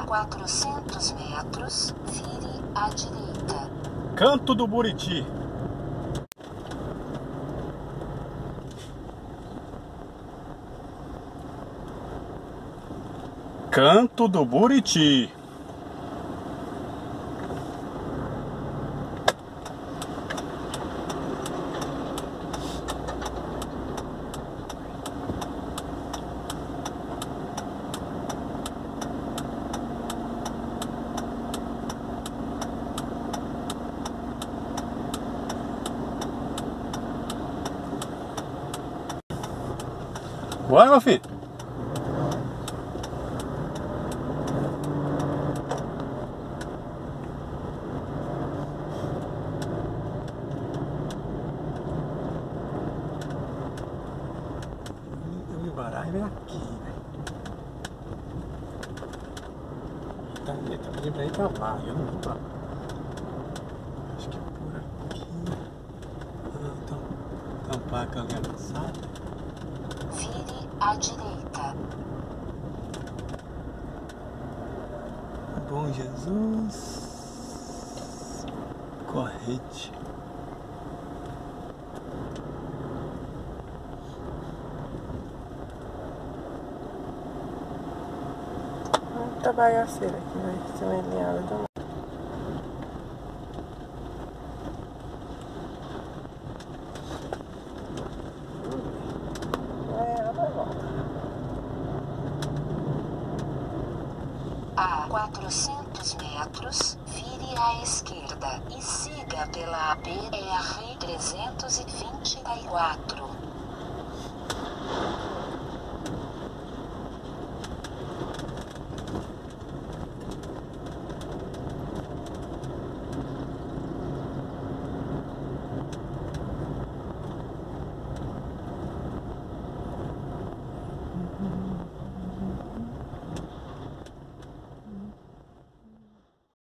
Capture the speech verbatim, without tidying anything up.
A quatrocentos metros, vire à direita. Canto do Buriti. Canto do Buriti. Bora, meu filho. Eu me baralho é aqui, velho. Tá ali, tá ali pra ir pra lá. Eu não vou pra lá. Acho que é por aqui. Ah, então, então placa ali avançada. Vire à direita. Bom Jesus. Correte. Muita bagaceira aqui, vai ser uma linhada do A quatrocentos metros, vire à esquerda e siga pela B R trezentos e vinte e quatro.